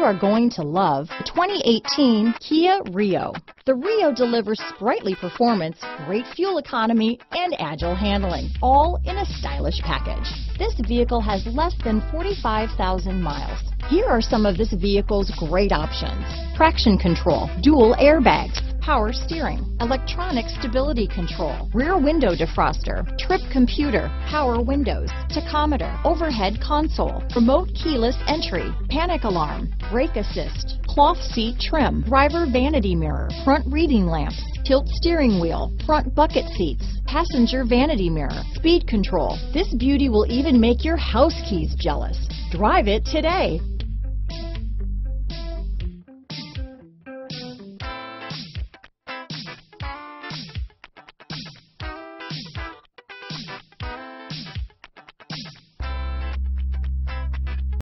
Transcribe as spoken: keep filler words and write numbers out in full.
are going to love the twenty eighteen Kia Rio. The Rio delivers sprightly performance, great fuel economy, and agile handling, all in a stylish package. This vehicle has less than forty-five thousand miles. Here are some of this vehicle's great options: traction control, dual airbags, power steering, electronic stability control, rear window defroster, trip computer, power windows, tachometer, overhead console, remote keyless entry, panic alarm, brake assist, cloth seat trim, driver vanity mirror, front reading lamps, tilt steering wheel, front bucket seats, passenger vanity mirror, speed control. This beauty will even make your house keys jealous. Drive it today.